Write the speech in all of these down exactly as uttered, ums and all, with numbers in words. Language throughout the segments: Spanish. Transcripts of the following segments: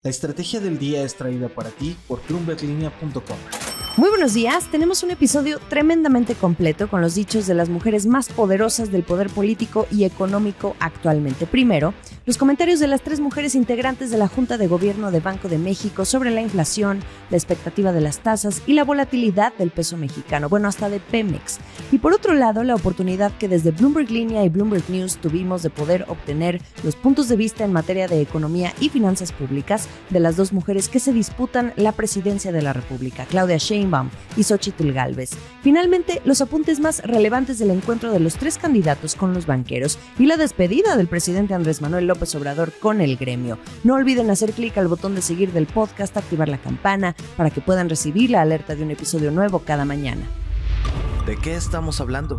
La estrategia del día es traída para ti por bloomberg linea punto com. Muy buenos días, tenemos un episodio tremendamente completo con los dichos de las mujeres más poderosas del poder político y económico actualmente. Primero, los comentarios de las tres mujeres integrantes de la Junta de Gobierno de Banco de México sobre la inflación, la expectativa de las tasas y la volatilidad del peso mexicano, bueno, hasta de Pemex. Y por otro lado, la oportunidad que desde Bloomberg Línea y Bloomberg News tuvimos de poder obtener los puntos de vista en materia de economía y finanzas públicas de las dos mujeres que se disputan la presidencia de la República, Claudia Sheinbaum y Xóchitl Gálvez. Finalmente, los apuntes más relevantes del encuentro de los tres candidatos con los banqueros y la despedida del presidente Andrés Manuel López Obrador con el gremio. No olviden hacer clic al botón de seguir del podcast, activar la campana para que puedan recibir la alerta de un episodio nuevo cada mañana. ¿De qué estamos hablando?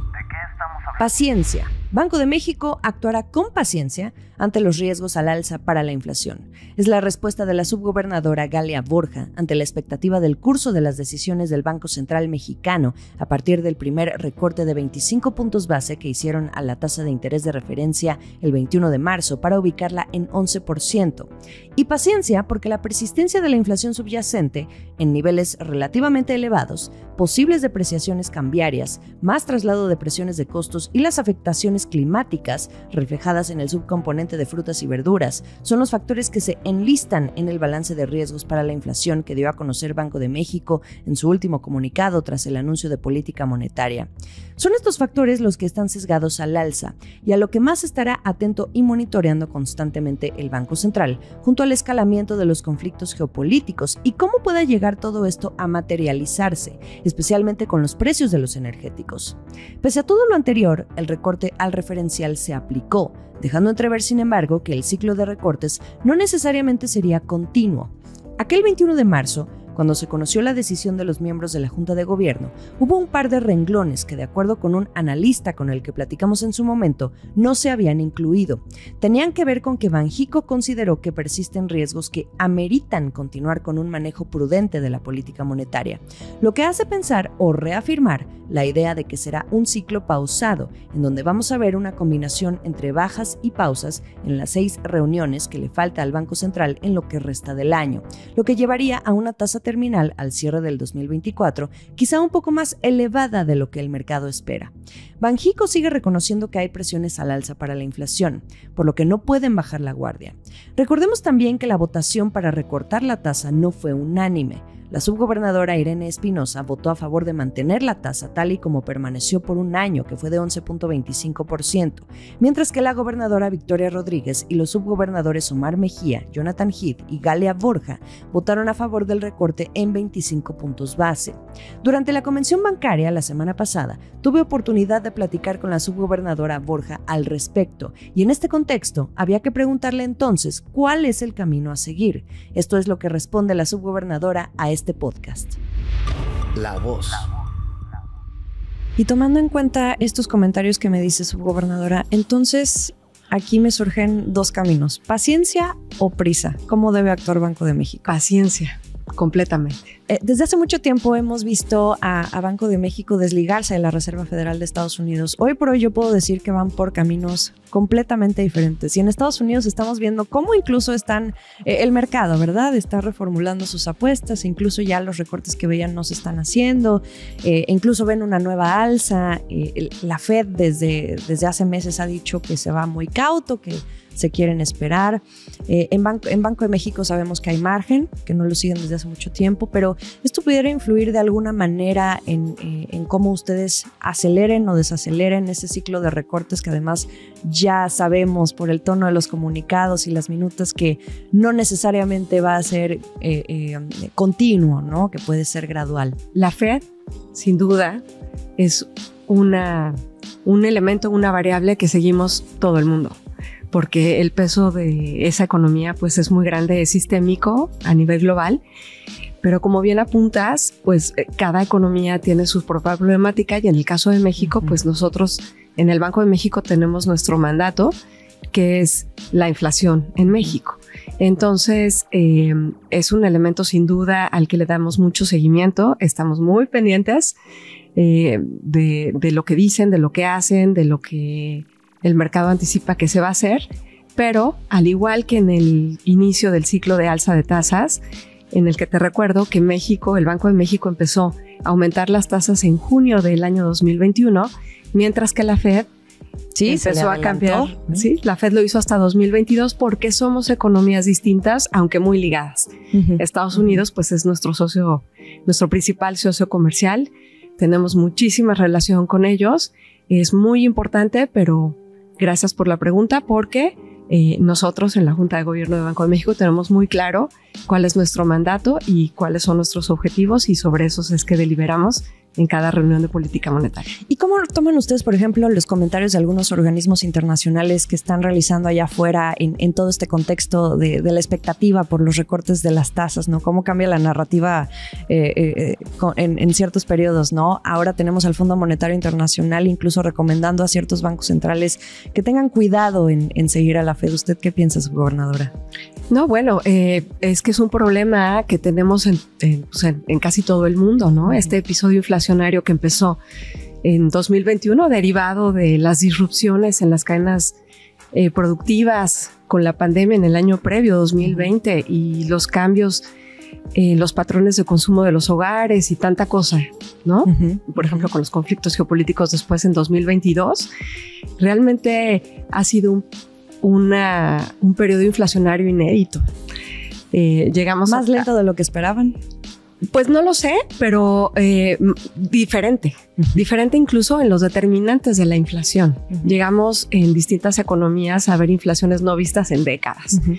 Paciencia. Banco de México actuará con paciencia ante los riesgos al alza para la inflación. Es la respuesta de la subgobernadora Galia Borja ante la expectativa del curso de las decisiones del Banco Central Mexicano a partir del primer recorte de veinticinco puntos base que hicieron a la tasa de interés de referencia el veintiuno de marzo para ubicarla en once por ciento. Y paciencia porque la persistencia de la inflación subyacente en niveles relativamente elevados, posibles depreciaciones cambiarias, más traslado de presiones de costos y las afectaciones climáticas reflejadas en el subcomponente de frutas y verduras son los factores que se enlistan en el balance de riesgos para la inflación que dio a conocer Banco de México en su último comunicado tras el anuncio de política monetaria. Son estos factores los que están sesgados al alza y a lo que más estará atento y monitoreando constantemente el Banco Central, junto al escalamiento de los conflictos geopolíticos y cómo pueda llegar todo esto a materializarse, especialmente con los precios de los energéticos. Pese a todo lo anterior, el recorte al referencial se aplicó, dejando entrever, sin embargo, que el ciclo de recortes no necesariamente sería continuo. Aquel veintiuno de marzo, cuando se conoció la decisión de los miembros de la Junta de Gobierno, hubo un par de renglones que, de acuerdo con un analista con el que platicamos en su momento, no se habían incluido. Tenían que ver con que Banjico consideró que persisten riesgos que ameritan continuar con un manejo prudente de la política monetaria, lo que hace pensar o reafirmar la idea de que será un ciclo pausado, en donde vamos a ver una combinación entre bajas y pausas en las seis reuniones que le falta al Banco Central en lo que resta del año, lo que llevaría a una tasa terminal al cierre del dos mil veinticuatro, quizá un poco más elevada de lo que el mercado espera. Banjico sigue reconociendo que hay presiones al alza para la inflación, por lo que no pueden bajar la guardia. Recordemos también que la votación para recortar la tasa no fue unánime. La subgobernadora Irene Espinosa votó a favor de mantener la tasa tal y como permaneció por un año, que fue de once punto veinticinco por ciento, mientras que la gobernadora Victoria Rodríguez y los subgobernadores Omar Mejía, Jonathan Heath y Galia Borja votaron a favor del recorte en veinticinco puntos base. Durante la convención bancaria la semana pasada, tuve oportunidad de platicar con la subgobernadora Borja al respecto, y en este contexto había que preguntarle entonces cuál es el camino a seguir. Esto es lo que responde la subgobernadora a este podcast. La voz. Y tomando en cuenta estos comentarios que me dice subgobernadora, entonces aquí me surgen dos caminos: paciencia o prisa. ¿Cómo debe actuar Banco de México? Paciencia, completamente. Eh, desde hace mucho tiempo hemos visto a, a Banco de México desligarse de la Reserva Federal de Estados Unidos. Hoy por hoy yo puedo decir que van por caminos completamente diferentes. Y en Estados Unidos estamos viendo cómo incluso están, eh, el mercado, ¿verdad? Está reformulando sus apuestas, incluso ya los recortes que veían no se están haciendo, eh, incluso ven una nueva alza. Eh, el, la Fed desde, desde hace meses ha dicho que se va muy cauto, que se quieren esperar. Eh, en, Banco, en Banco de México sabemos que hay margen, que no lo siguen desde hace mucho tiempo, pero esto pudiera influir de alguna manera en, eh, en cómo ustedes aceleren o desaceleren ese ciclo de recortes que además ya sabemos por el tono de los comunicados y las minutas que no necesariamente va a ser eh, eh, continuo, ¿no? Que puede ser gradual. La Fed, sin duda, es una, un elemento, una variable que seguimos todo el mundo, porque el peso de esa economía pues es muy grande, es sistémico a nivel global, pero como bien apuntas, pues cada economía tiene su propia problemática y en el caso de México, uh-huh. pues nosotros en el Banco de México tenemos nuestro mandato, que es la inflación en México. Entonces, eh, es un elemento sin duda al que le damos mucho seguimiento, estamos muy pendientes eh, de, de lo que dicen, de lo que hacen, de lo que el mercado anticipa que se va a hacer, pero al igual que en el inicio del ciclo de alza de tasas, en el que te recuerdo que México, el Banco de México empezó a aumentar las tasas en junio del año dos mil veintiuno, mientras que la Fed sí, empezó a cambiar. Sí, la Fed lo hizo hasta dos mil veintidós porque somos economías distintas, aunque muy ligadas. Uh-huh. Estados Unidos, pues, es nuestro socio, nuestro principal socio comercial. Tenemos muchísima relación con ellos. Es muy importante, pero gracias por la pregunta, porque eh, nosotros en la Junta de Gobierno de Banco de México tenemos muy claro cuál es nuestro mandato y cuáles son nuestros objetivos, y sobre esos es que deliberamos en cada reunión de política monetaria. ¿Y cómo toman ustedes, por ejemplo, los comentarios de algunos organismos internacionales que están realizando allá afuera en, en todo este contexto de, de la expectativa por los recortes de las tasas, ¿no? ¿Cómo cambia la narrativa eh, eh, en, en ciertos periodos, ¿no? Ahora tenemos al Fondo Monetario Internacional incluso recomendando a ciertos bancos centrales que tengan cuidado en, en seguir a la Fed. ¿Usted qué piensa, subgobernadora? No, bueno, eh, es que es un problema que tenemos en, en, pues en, en casi todo el mundo, ¿no? Este episodio inflacionario que empezó en dos mil veintiuno, derivado de las disrupciones en las cadenas eh, productivas con la pandemia en el año previo, dos mil veinte, y los cambios en los patrones de consumo de los hogares y tanta cosa, ¿no? Uh-huh. Por ejemplo, con los conflictos geopolíticos después en dos mil veintidós, realmente ha sido un Una, un periodo inflacionario inédito. Eh, llegamos ¿Más a, lento de lo que esperaban? Pues no lo sé, pero eh, diferente. Uh-huh. Diferente incluso en los determinantes de la inflación. Uh-huh. Llegamos en distintas economías a ver inflaciones no vistas en décadas. Uh-huh.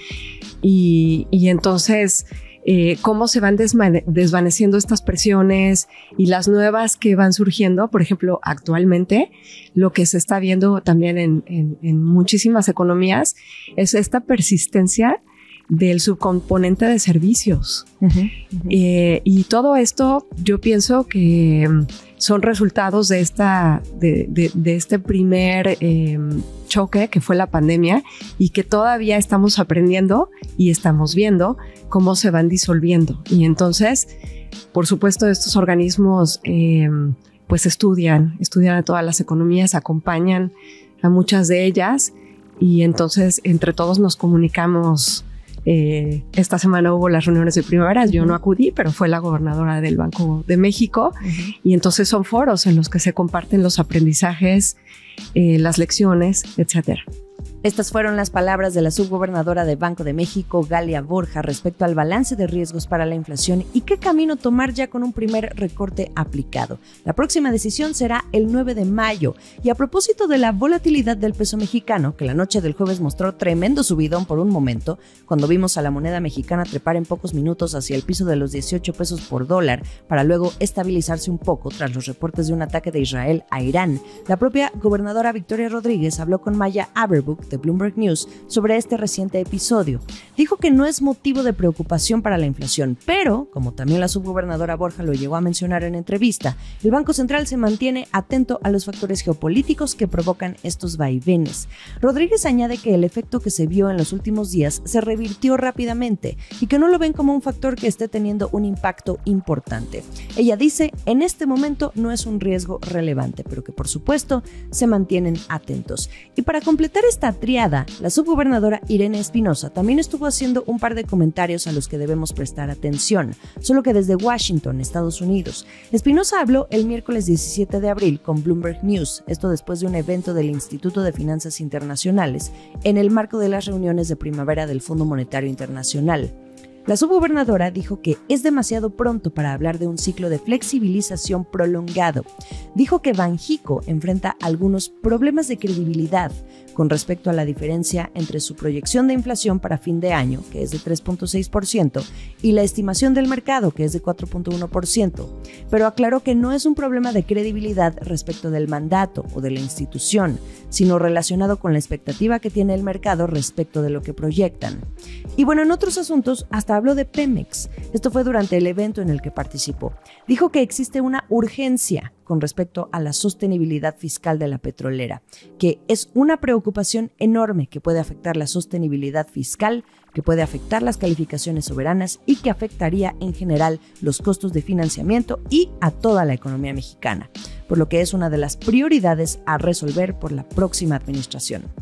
Y, y entonces, eh, cómo se van desmane- desvaneciendo estas presiones y las nuevas que van surgiendo. Por ejemplo, actualmente lo que se está viendo también en, en, en muchísimas economías es esta persistencia del subcomponente de servicios. Uh-huh, uh-huh. Eh, y todo esto yo pienso que son resultados de, esta, de, de, de este primer eh, choque que fue la pandemia, y que todavía estamos aprendiendo y estamos viendo cómo se van disolviendo. Y entonces, por supuesto, estos organismos eh, pues estudian, estudian a todas las economías, acompañan a muchas de ellas, y entonces entre todos nos comunicamos. Eh, esta semana hubo las reuniones de primavera, uh-huh. Yo no acudí, pero fue la gobernadora del Banco de México, uh-huh. Y entonces son foros en los que se comparten los aprendizajes, eh, las lecciones, etcétera. Estas fueron las palabras de la subgobernadora de Banco de México, Galia Borja, respecto al balance de riesgos para la inflación y qué camino tomar ya con un primer recorte aplicado. La próxima decisión será el nueve de mayo. Y a propósito de la volatilidad del peso mexicano, que la noche del jueves mostró tremendo subidón por un momento, cuando vimos a la moneda mexicana trepar en pocos minutos hacia el piso de los dieciocho pesos por dólar, para luego estabilizarse un poco tras los reportes de un ataque de Israel a Irán, la propia gobernadora Victoria Rodríguez habló con Maya Averbuch de Bloomberg News sobre este reciente episodio. Dijo que no es motivo de preocupación para la inflación, pero, como también la subgobernadora Borja lo llegó a mencionar en entrevista, el Banco Central se mantiene atento a los factores geopolíticos que provocan estos vaivenes. Rodríguez añade que el efecto que se vio en los últimos días se revirtió rápidamente y que no lo ven como un factor que esté teniendo un impacto importante. Ella dice, en este momento no es un riesgo relevante, pero que por supuesto se mantienen atentos. Y para completar esta triada, la subgobernadora Irene Espinosa también estuvo haciendo un par de comentarios a los que debemos prestar atención, solo que desde Washington, Estados Unidos. Espinosa habló el miércoles diecisiete de abril con Bloomberg News, esto después de un evento del Instituto de Finanzas Internacionales, en el marco de las reuniones de primavera del Fondo Monetario Internacional. La subgobernadora dijo que es demasiado pronto para hablar de un ciclo de flexibilización prolongado. Dijo que Banxico enfrenta algunos problemas de credibilidad con respecto a la diferencia entre su proyección de inflación para fin de año, que es de tres punto seis por ciento, y la estimación del mercado, que es de cuatro punto uno por ciento, pero aclaró que no es un problema de credibilidad respecto del mandato o de la institución, sino relacionado con la expectativa que tiene el mercado respecto de lo que proyectan. Y bueno, en otros asuntos, hasta habló de Pemex. Esto fue durante el evento en el que participó. Dijo que existe una urgencia con respecto a la sostenibilidad fiscal de la petrolera, que es una preocupación enorme que puede afectar la sostenibilidad fiscal, que puede afectar las calificaciones soberanas y que afectaría en general los costos de financiamiento y a toda la economía mexicana, por lo que es una de las prioridades a resolver por la próxima administración.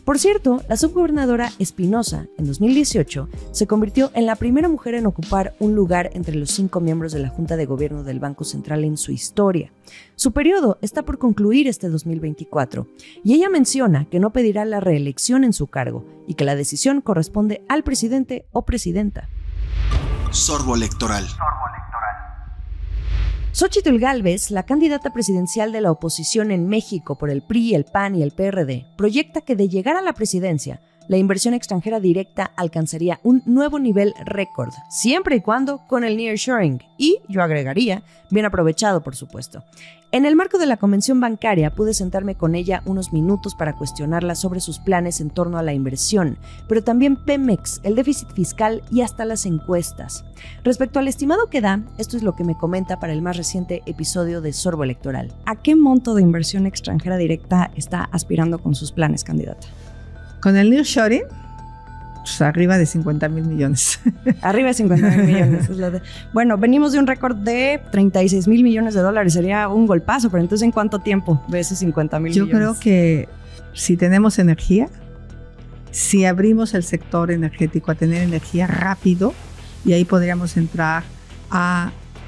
Por cierto, la subgobernadora Espinosa, en dos mil dieciocho, se convirtió en la primera mujer en ocupar un lugar entre los cinco miembros de la Junta de Gobierno del Banco Central en su historia. Su periodo está por concluir este dos mil veinticuatro, y ella menciona que no pedirá la reelección en su cargo y que la decisión corresponde al presidente o presidenta. Sorbo electoral. Xóchitl Gálvez, la candidata presidencial de la oposición en México por el P R I, el P A N y el P R D, proyecta que de llegar a la presidencia, la inversión extranjera directa alcanzaría un nuevo nivel récord, siempre y cuando con el nearshoring y, yo agregaría, bien aprovechado, por supuesto. En el marco de la convención bancaria pude sentarme con ella unos minutos para cuestionarla sobre sus planes en torno a la inversión, pero también Pemex, el déficit fiscal y hasta las encuestas. Respecto al estimado que da, esto es lo que me comenta para el más reciente episodio de Sorbo Electoral. ¿A qué monto de inversión extranjera directa está aspirando con sus planes, candidata? Con el nearshoring, pues arriba de cincuenta mil millones. Arriba de cincuenta mil millones. Es lo de... Bueno, venimos de un récord de treinta y seis mil millones de dólares. Sería un golpazo, pero entonces, ¿en cuánto tiempo de esos cincuenta mil millones? Yo creo que si tenemos energía, si abrimos el sector energético a tener energía rápido, y ahí podríamos entrar a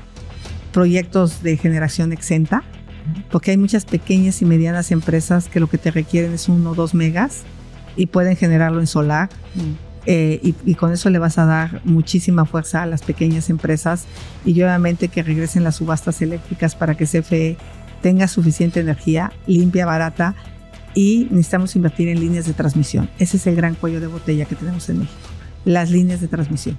proyectos de generación exenta, porque hay muchas pequeñas y medianas empresas que lo que te requieren es uno o dos megas, y pueden generarlo en solar, mm. eh, y, y con eso le vas a dar muchísima fuerza a las pequeñas empresas, y obviamente que regresen las subastas eléctricas para que C F E tenga suficiente energía limpia, barata, y necesitamos invertir en líneas de transmisión. Ese es el gran cuello de botella que tenemos en México, las líneas de transmisión.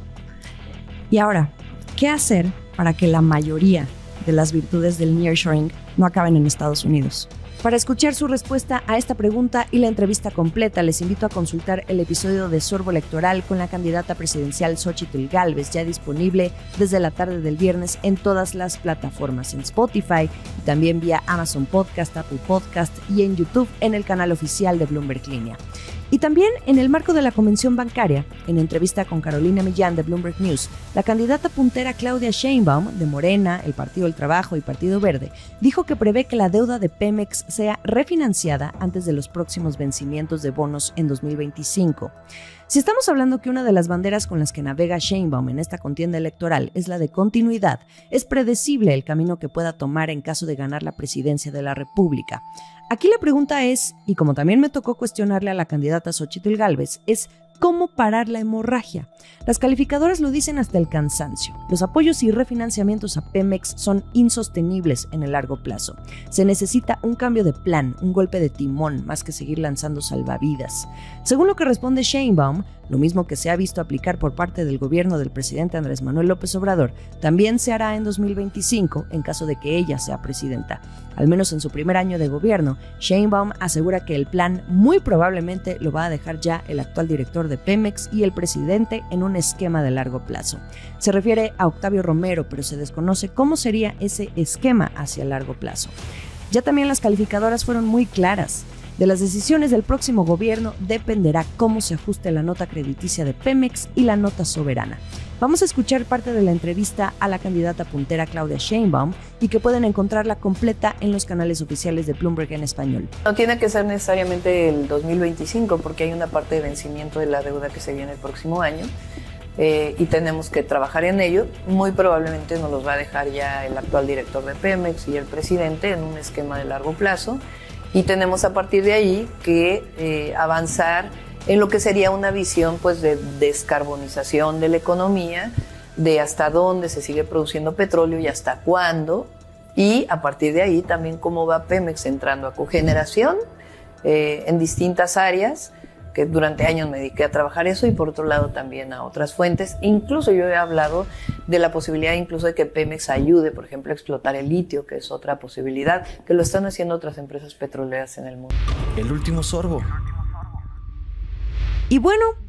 Y ahora, ¿qué hacer para que la mayoría de las virtudes del nearshoring no acaben en Estados Unidos? Para escuchar su respuesta a esta pregunta y la entrevista completa, les invito a consultar el episodio de Sorbo Electoral con la candidata presidencial Xóchitl Gálvez, ya disponible desde la tarde del viernes en todas las plataformas, en Spotify y también vía Amazon Podcast, Apple Podcast y en YouTube en el canal oficial de Bloomberg Línea. Y también en el marco de la convención bancaria, en entrevista con Carolina Millán de Bloomberg News, la candidata puntera Claudia Sheinbaum, de Morena, el Partido del Trabajo y Partido Verde, dijo que prevé que la deuda de Pemex sea refinanciada antes de los próximos vencimientos de bonos en dos mil veinticinco. Si estamos hablando que una de las banderas con las que navega Sheinbaum en esta contienda electoral es la de continuidad, es predecible el camino que pueda tomar en caso de ganar la presidencia de la República. Aquí la pregunta es, y como también me tocó cuestionarle a la candidata Xóchitl Gálvez, es ¿cómo parar la hemorragia? Las calificadoras lo dicen hasta el cansancio. Los apoyos y refinanciamientos a Pemex son insostenibles en el largo plazo. Se necesita un cambio de plan, un golpe de timón, más que seguir lanzando salvavidas. Según lo que responde Sheinbaum, lo mismo que se ha visto aplicar por parte del gobierno del presidente Andrés Manuel López Obrador, también se hará en dos mil veinticinco en caso de que ella sea presidenta. Al menos en su primer año de gobierno, Sheinbaum asegura que el plan muy probablemente lo va a dejar ya el actual director de Pemex y el presidente en un esquema de largo plazo. Se refiere a Octavio Romero, pero se desconoce cómo sería ese esquema hacia largo plazo. Ya también las calificadoras fueron muy claras. De las decisiones del próximo gobierno dependerá cómo se ajuste la nota crediticia de Pemex y la nota soberana. Vamos a escuchar parte de la entrevista a la candidata puntera Claudia Sheinbaum y que pueden encontrarla completa en los canales oficiales de Bloomberg en español. No tiene que ser necesariamente el dos mil veinticinco porque hay una parte de vencimiento de la deuda que se viene el próximo año eh, y tenemos que trabajar en ello. Muy probablemente nos los va a dejar ya el actual director de Pemex y el presidente en un esquema de largo plazo. Y tenemos a partir de ahí que eh, avanzar en lo que sería una visión pues, de descarbonización de la economía, de hasta dónde se sigue produciendo petróleo y hasta cuándo, y a partir de ahí también cómo va Pemex entrando a cogeneración eh, en distintas áreas, que durante años me dediqué a trabajar eso, y por otro lado también a otras fuentes. Incluso yo he hablado de la posibilidad incluso de que Pemex ayude, por ejemplo, a explotar el litio, que es otra posibilidad, que lo están haciendo otras empresas petroleras en el mundo. El último sorbo. Y bueno,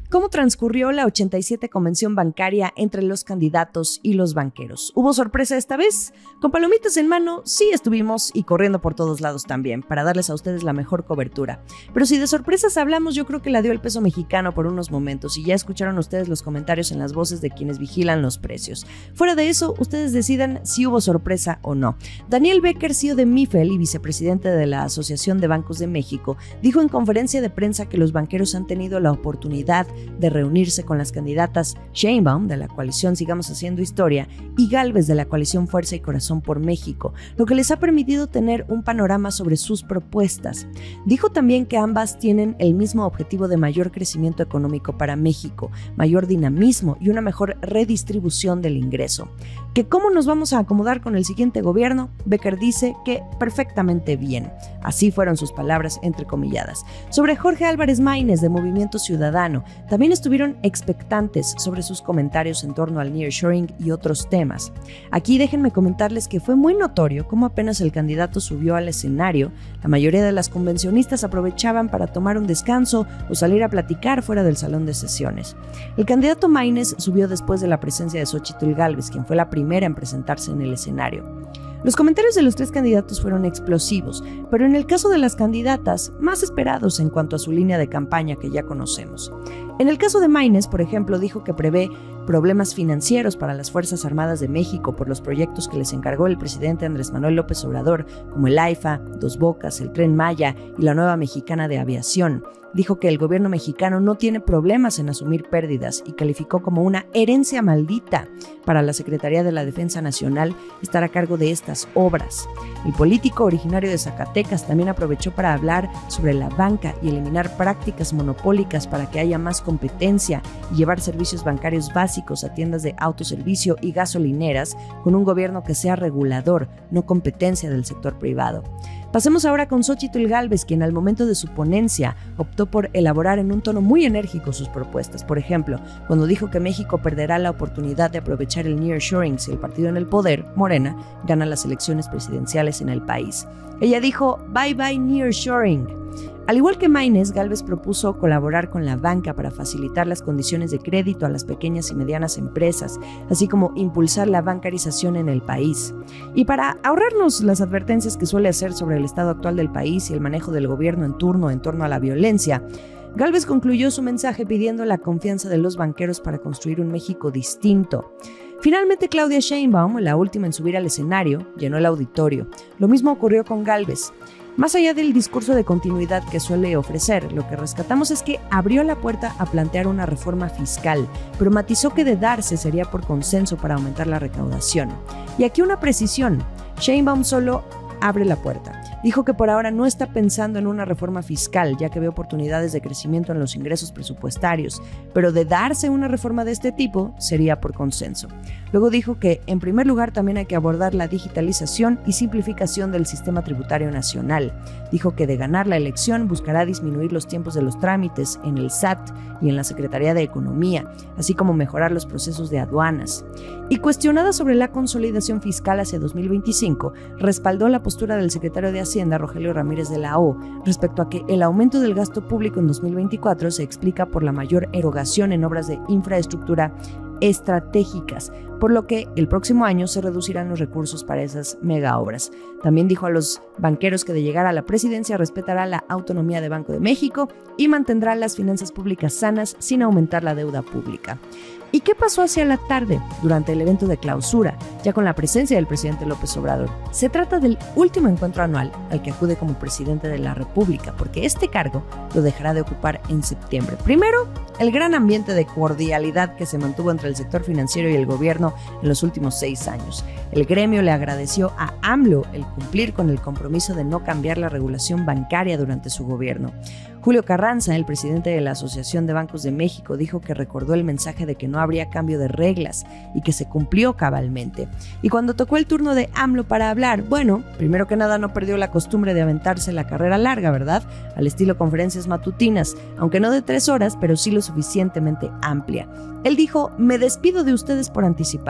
¿Cómo transcurrió la ochenta y siete convención bancaria entre los candidatos y los banqueros? ¿Hubo sorpresa esta vez? Con palomitas en mano, sí estuvimos y corriendo por todos lados también, para darles a ustedes la mejor cobertura. Pero si de sorpresas hablamos, yo creo que la dio el peso mexicano por unos momentos y ya escucharon ustedes los comentarios en las voces de quienes vigilan los precios. Fuera de eso, ustedes decidan si hubo sorpresa o no. Daniel Becker, C E O de Mifel y vicepresidente de la Asociación de Bancos de México, dijo en conferencia de prensa que los banqueros han tenido la oportunidad de reunirse con las candidatas Sheinbaum de la coalición Sigamos Haciendo Historia y Gálvez de la coalición Fuerza y Corazón por México, lo que les ha permitido tener un panorama sobre sus propuestas. Dijo también que ambas tienen el mismo objetivo de mayor crecimiento económico para México, mayor dinamismo y una mejor redistribución del ingreso. ¿Que cómo nos vamos a acomodar con el siguiente gobierno? Becker dice que perfectamente bien. Así fueron sus palabras entrecomilladas. Sobre Jorge Álvarez Maínez de Movimiento Ciudadano, también estuvieron expectantes sobre sus comentarios en torno al nearshoring y otros temas. Aquí déjenme comentarles que fue muy notorio cómo apenas el candidato subió al escenario, la mayoría de las convencionistas aprovechaban para tomar un descanso o salir a platicar fuera del salón de sesiones. El candidato Maínez subió después de la presencia de Xóchitl Gálvez, quien fue la primera en presentarse en el escenario. Los comentarios de los tres candidatos fueron explosivos, pero en el caso de las candidatas, más esperados en cuanto a su línea de campaña que ya conocemos. En el caso de Maínez, por ejemplo, dijo que prevé problemas financieros para las Fuerzas Armadas de México por los proyectos que les encargó el presidente Andrés Manuel López Obrador, como el AIFA, Dos Bocas, el Tren Maya y la nueva Mexicana de Aviación. Dijo que el gobierno mexicano no tiene problemas en asumir pérdidas y calificó como una herencia maldita para la Secretaría de la Defensa Nacional estar a cargo de estas obras. El político originario de Zacatecas también aprovechó para hablar sobre la banca y eliminar prácticas monopólicas para que haya más competencia y llevar servicios bancarios básicos a tiendas de autoservicio y gasolineras con un gobierno que sea regulador, no competencia del sector privado. Pasemos ahora con Xóchitl Gálvez, quien al momento de su ponencia optó por elaborar en un tono muy enérgico sus propuestas. Por ejemplo, cuando dijo que México perderá la oportunidad de aprovechar el nearshoring si el partido en el poder, Morena, gana las elecciones presidenciales en el país. Ella dijo, bye bye nearshoring. Al igual que Maínez, Gálvez propuso colaborar con la banca para facilitar las condiciones de crédito a las pequeñas y medianas empresas, así como impulsar la bancarización en el país. Y para ahorrarnos las advertencias que suele hacer sobre el estado actual del país y el manejo del gobierno en turno en torno a la violencia, Gálvez concluyó su mensaje pidiendo la confianza de los banqueros para construir un México distinto. Finalmente, Claudia Sheinbaum, la última en subir al escenario, llenó el auditorio. Lo mismo ocurrió con Gálvez. Más allá del discurso de continuidad que suele ofrecer, lo que rescatamos es que abrió la puerta a plantear una reforma fiscal, pero matizó que de darse sería por consenso para aumentar la recaudación. Y aquí una precisión, Sheinbaum solo abre la puerta. Dijo que por ahora no está pensando en una reforma fiscal, ya que ve oportunidades de crecimiento en los ingresos presupuestarios, pero de darse una reforma de este tipo sería por consenso. Luego dijo que, en primer lugar, también hay que abordar la digitalización y simplificación del sistema tributario nacional. Dijo que de ganar la elección buscará disminuir los tiempos de los trámites en el S A T y en la Secretaría de Economía, así como mejorar los procesos de aduanas. Y cuestionada sobre la consolidación fiscal hacia dos mil veinticinco, respaldó la postura del secretario de Hacienda, Rogelio Ramírez de la O, respecto a que el aumento del gasto público en dos mil veinticuatro se explica por la mayor erogación en obras de infraestructura estratégicas, por lo que el próximo año se reducirán los recursos para esas mega obras. También dijo a los banqueros que de llegar a la presidencia respetará la autonomía de Banco de México y mantendrá las finanzas públicas sanas sin aumentar la deuda pública. ¿Y qué pasó hacia la tarde durante el evento de clausura, ya con la presencia del presidente López Obrador? Se trata del último encuentro anual al que acude como presidente de la República, porque este cargo lo dejará de ocupar en septiembre. Primero, el gran ambiente de cordialidad que se mantuvo entre el sector financiero y el gobierno en los últimos seis años. El gremio le agradeció a AMLO el cumplir con el compromiso de no cambiar la regulación bancaria durante su gobierno. Julio Carranza, el presidente de la Asociación de Bancos de México, dijo que recordó el mensaje de que no habría cambio de reglas y que se cumplió cabalmente. Y cuando tocó el turno de AMLO para hablar, bueno, primero que nada no perdió la costumbre de aventarse la carrera larga, ¿verdad? Al estilo conferencias matutinas, aunque no de tres horas, pero sí lo suficientemente amplia. Él dijo, me despido de ustedes por anticipado.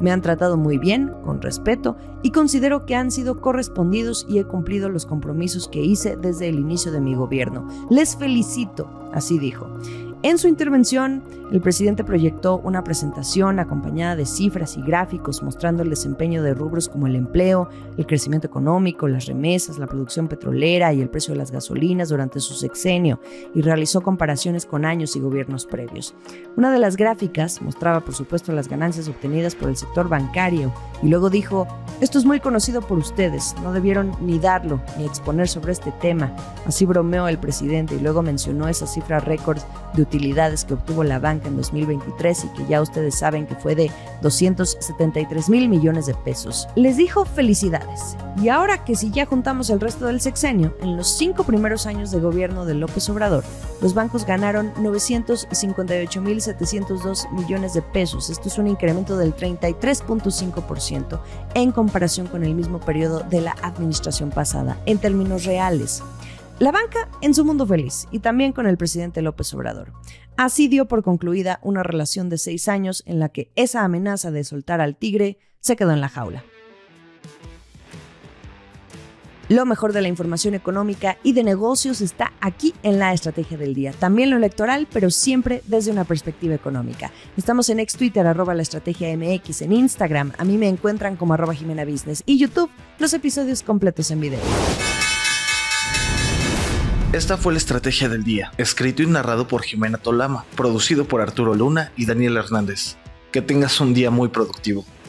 Me han tratado muy bien, con respeto, y considero que han sido correspondidos y he cumplido los compromisos que hice desde el inicio de mi gobierno. Les felicito, así dijo. En su intervención, el presidente proyectó una presentación acompañada de cifras y gráficos mostrando el desempeño de rubros como el empleo, el crecimiento económico, las remesas, la producción petrolera y el precio de las gasolinas durante su sexenio, y realizó comparaciones con años y gobiernos previos. Una de las gráficas mostraba, por supuesto, las ganancias obtenidas por el sector bancario y luego dijo: esto es muy conocido por ustedes, no debieron ni darlo ni exponer sobre este tema. Así bromeó el presidente y luego mencionó esa cifra récord de utilidades que obtuvo la banca en dos mil veintitrés y que ya ustedes saben que fue de doscientos setenta y tres mil millones de pesos. Les dijo felicidades. Y ahora que si ya juntamos el resto del sexenio, en los cinco primeros años de gobierno de López Obrador, los bancos ganaron novecientos cincuenta y ocho mil setecientos dos millones de pesos. Esto es un incremento del treinta y tres punto cinco por ciento en comparación con el mismo periodo de la administración pasada, en términos reales. La banca en su mundo feliz, y también con el presidente López Obrador. Así dio por concluida una relación de seis años en la que esa amenaza de soltar al tigre se quedó en la jaula. Lo mejor de la información económica y de negocios está aquí en La Estrategia del Día. También lo electoral, pero siempre desde una perspectiva económica. Estamos en ex Twitter, arroba La Estrategia M X, en Instagram, a mí me encuentran como arroba Jimena Business, y YouTube, los episodios completos en video. Esta fue La Estrategia del Día, escrito y narrado por Jimena Tolama, producido por Arturo Luna y Daniel Hernández. Que tengas un día muy productivo.